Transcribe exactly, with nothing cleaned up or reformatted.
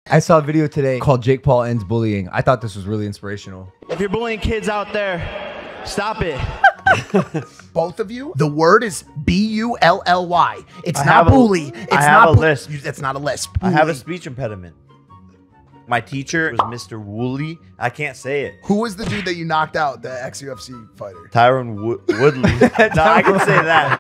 I saw a video today called Jake Paul Ends Bullying. I thought this was really inspirational. If you're bullying kids out there, stop it. Both of you, the word is B U L L Y. It's I not have a- bully. It's I have not a bu- lisp. It's not a lisp. I have a Bully. speech impediment. My teacher was Mister Woolley. I can't say it. Who was the dude that you knocked out, the ex-U F C fighter? Tyron Wo Woodley. No, I can say that.